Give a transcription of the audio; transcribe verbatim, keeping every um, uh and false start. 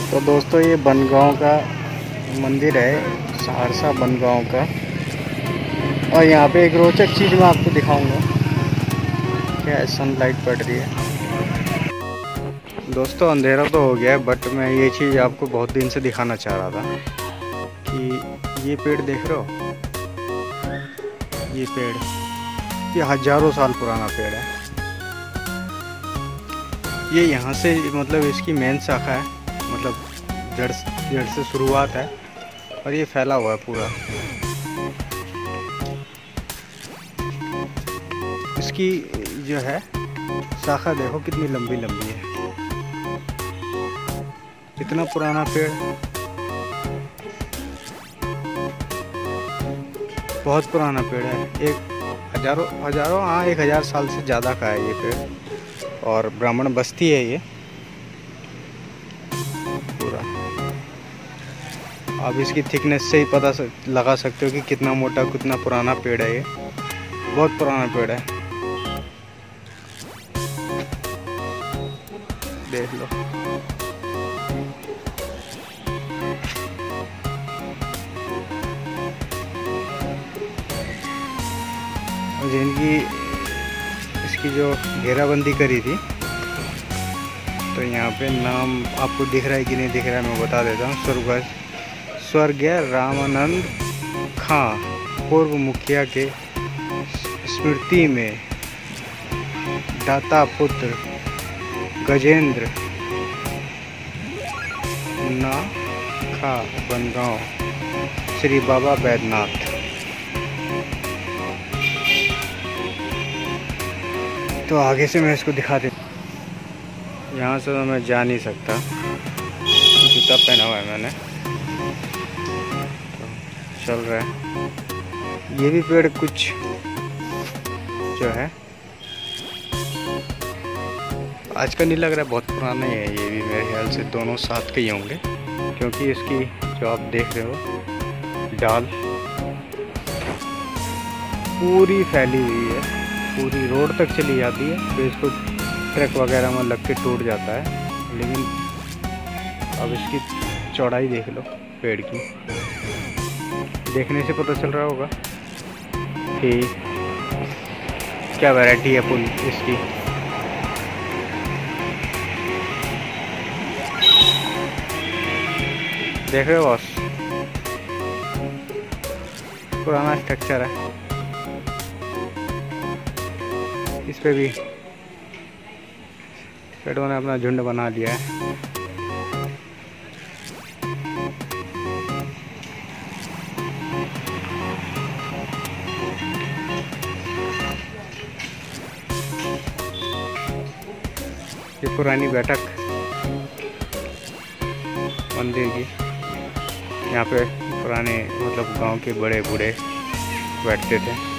तो दोस्तों ये बनगांव का मंदिर है, सहरसा बनगांव का। और यहाँ पे एक रोचक चीज़ मैं आपको दिखाऊंगा। क्या है, सनलाइट पड़ रही है। दोस्तों अंधेरा तो हो गया है, बट मैं ये चीज़ आपको बहुत दिन से दिखाना चाह रहा था कि ये पेड़ देख रहे हो, ये पेड़ ये हजारों साल पुराना पेड़ है। ये यहाँ से मतलब इसकी मेन शाखा है, मतलब जड़ जड़ से शुरुआत है और ये फैला हुआ है पूरा। इसकी जो है शाखा देखो कितनी लंबी लंबी है। इतना पुराना पेड़, बहुत पुराना पेड़ है। एक हजारों हजारों हाँ एक हजार साल से ज़्यादा का है ये पेड़। और ब्राह्मण बस्ती है ये पूरा। आप इसकी थिकनेस से ही पता लगा सकते हो कि कितना मोटा कितना पुराना पेड़ है ये। बहुत पुराना पेड़ है, देख लो। जिनकी इसकी जो घेराबंदी करी थी, तो यहाँ पे नाम आपको दिख रहा है कि नहीं दिख रहा है मैं बता देता हूँ। स्वर्ग स्वर्गीय रामानंद खां पूर्व मुखिया के स्मृति में दाता पुत्र गजेंद्र ना खा बनगांव श्री बाबा बैद्यनाथ। तो आगे से मैं इसको दिखा देता। यहाँ से तो मैं जा नहीं सकता, जूता पहना हुआ है मैंने, तो चल रहा है। ये भी पेड़ कुछ जो है आज का नहीं लग रहा है, बहुत पुराना ही है। ये भी मेरे ख्याल से दोनों साथ के ही होंगे, क्योंकि इसकी जो आप देख रहे हो डाल पूरी फैली हुई है, पूरी रोड तक चली जाती है। तो इसको ट्रक वगैरह में लग के टूट जाता है। लेकिन अब इसकी चौड़ाई देख लो पेड़ की, देखने से पता चल रहा होगा कि क्या वैरायटी है फुल इसकी। देख रहे हो बॉस, पुराना स्ट्रक्चर है। इस पे भी पेड़ों ने अपना झुंड बना लिया है। ये पुरानी बैठक मंदिर की, यहाँ पे पुराने मतलब गांव के बड़े बूढ़े बैठते थे।